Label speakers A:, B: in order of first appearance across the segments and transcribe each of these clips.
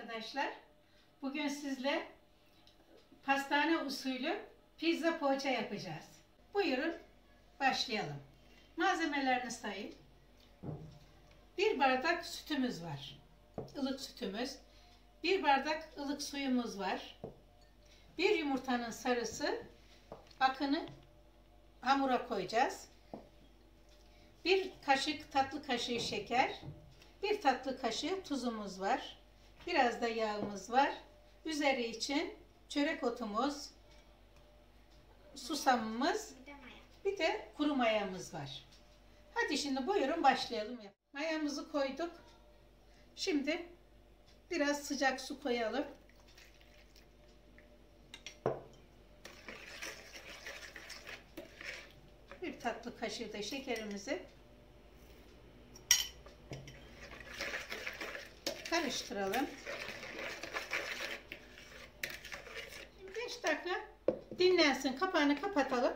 A: arkadaşlar. Bugün sizle pastane usulü pizza poğaça yapacağız. Buyurun başlayalım. Malzemelerini sayayım. 1 bardak sütümüz var. Ilık sütümüz. 1 bardak ılık suyumuz var. 1 yumurtanın sarısı, akını hamura koyacağız. 1 kaşık tatlı kaşığı şeker. 1 tatlı kaşığı tuzumuz var. Biraz da yağımız var. Üzeri için çörek otumuz, susamımız, bir de kuru mayamız var. Hadi şimdi buyurun başlayalım. Mayamızı koyduk. Şimdi biraz sıcak su koyalım. Bir tatlı kaşığı da şekerimizi karıştıralım. 5 dakika dinlensin. Kapağını kapatalım.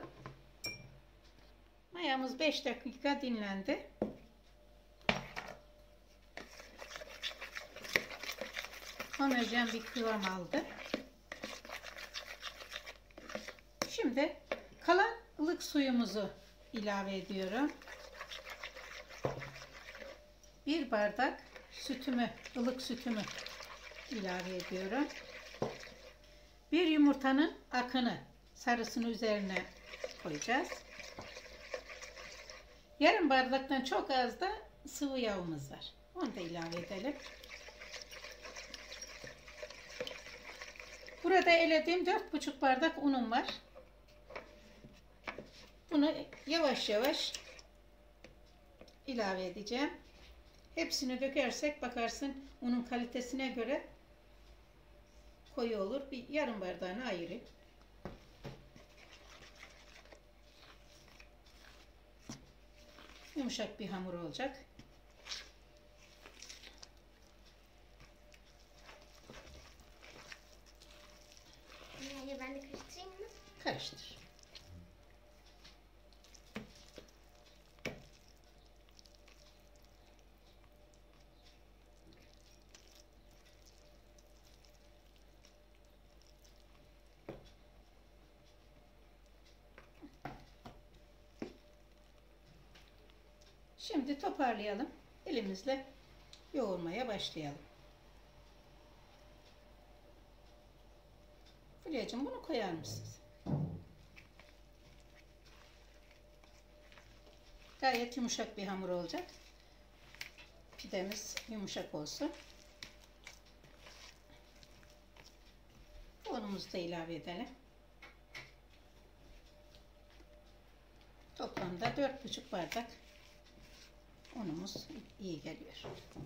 A: Mayamız 5 dakika dinlendi. Homojen bir kıvam aldı. Şimdi kalan ılık suyumuzu ilave ediyorum. 1 bardak sütümü, ılık sütümü ilave ediyorum. 1 yumurtanın akını, sarısını üzerine koyacağız. Yarım bardaktan çok az da sıvı yağımız var. Onu da ilave edelim. Burada elediğim 4,5 bardak unum var. Bunu yavaş yavaş ilave edeceğim. Hepsini dökersek bakarsın unun kalitesine göre koyu olur. Bir yarım bardağını ayırayım. Yumuşak bir hamur olacak.
B: Ben de karıştırayım mı?
A: Karıştır. Şimdi toparlayalım. Elimizle yoğurmaya başlayalım. Fulya'cığım bunu koyar mısınız? Gayet yumuşak bir hamur olacak. Pidemiz yumuşak olsun. Unumuzu da ilave edelim. Toplamda 4,5 bardak unumuz iyi geliyor.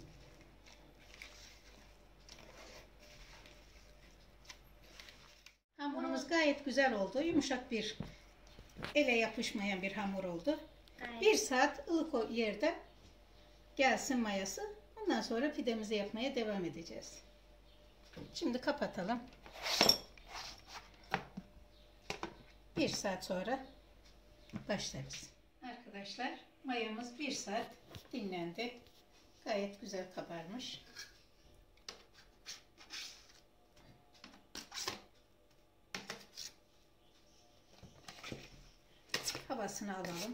A: Hamurumuz gayet güzel oldu. Yumuşak bir, ele yapışmayan bir hamur oldu.
B: Evet.
A: 1 saat ılık yerde gelsin mayası. Ondan sonra pidemizi yapmaya devam edeceğiz. Şimdi kapatalım. 1 saat sonra başlarız. Arkadaşlar mayamız 1 saat dinlendi. Gayet güzel kabarmış. Havasını alalım.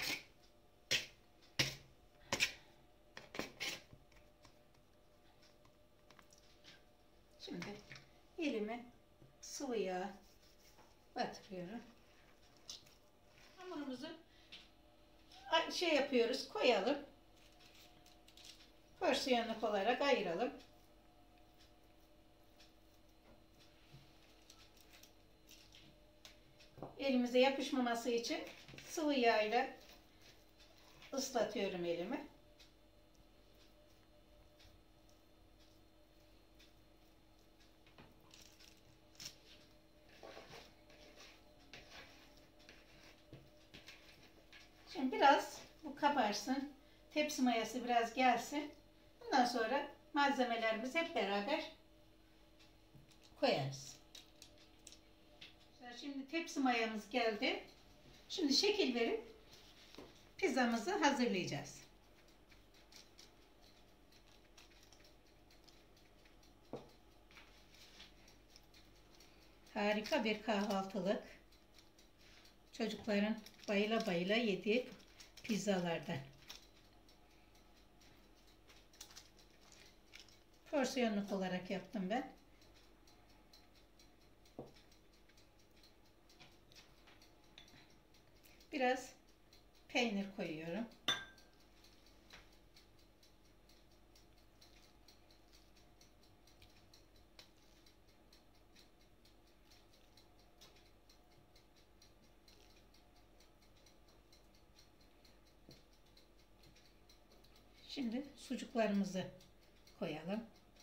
A: Şimdi elimi sıvı yağ batırıyorum. Hamurumuzu yapıyoruz, koyalım. Porsiyonluk olarak ayıralım. Elimize yapışmaması için sıvı yağ ile ıslatıyorum elimi. Şimdi biraz bu kabarsın. Tepsi mayası biraz gelsin. Bundan sonra malzemelerimizi hep beraber koyarız. Şimdi tepsi mayamız geldi. Şimdi şekil verip pizzamızı Harika bir kahvaltılık. Çocukların bayıla bayıla yediği pizzalardan. Porsiyonluk olarak yaptım ben. Biraz peynir koyuyorum. Şimdi sucuklarımızı koyalım.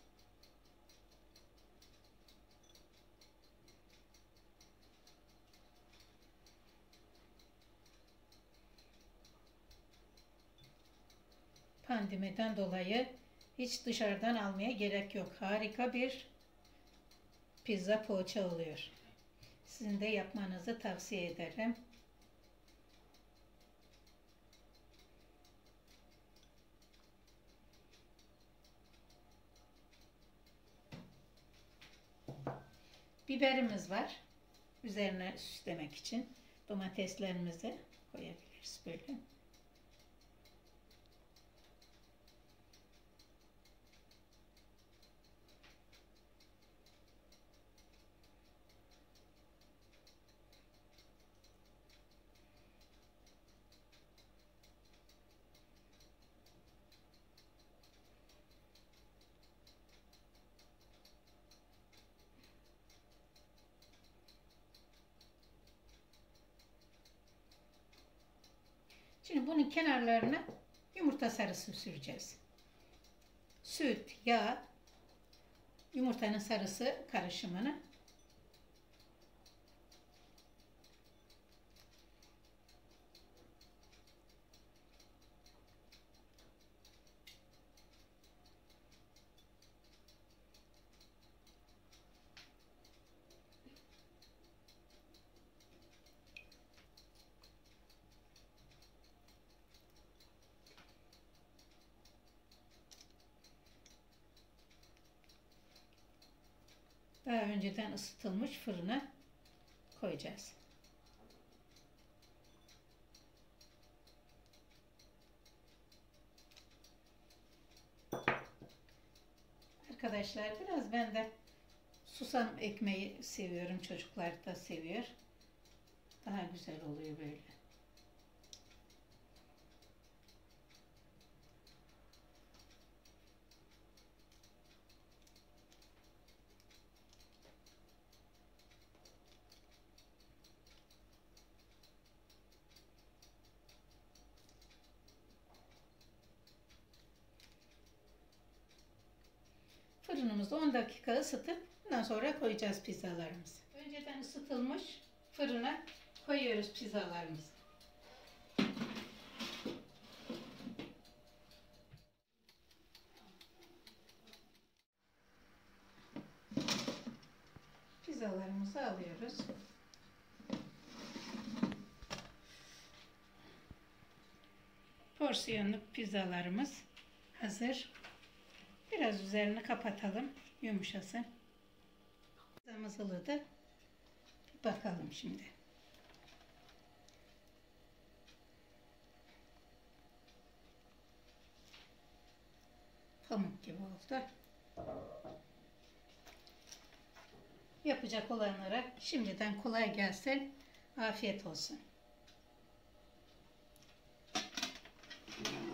A: Pandemiden dolayı hiç dışarıdan almaya gerek yok. Harika bir pizza poğaça oluyor. Sizin de yapmanızı tavsiye ederim. Biberimiz var. Üzerine süslemek için domateslerimizi koyabiliriz böyle. Şimdi bunun kenarlarına yumurta sarısı süreceğiz. Süt, yağ, yumurtanın sarısı karışımını daha önceden ısıtılmış fırına koyacağız. Arkadaşlar biraz ben de susam ekmeği seviyorum. Çocuklar da seviyor. Daha güzel oluyor böyle. Fırınımızda 10 dakika ısıtıp bundan sonra koyacağız pizzalarımızı. Önceden ısıtılmış fırına koyuyoruz pizzalarımızı. Pizzalarımızı alıyoruz. Porsiyonluk pizzalarımız hazır. Biraz üzerini kapatalım, yumuşasın. Pizzamız ılıdı. Bir bakalım şimdi. Pamuk gibi oldu. Yapacak olanlara şimdiden kolay gelsin. Afiyet olsun.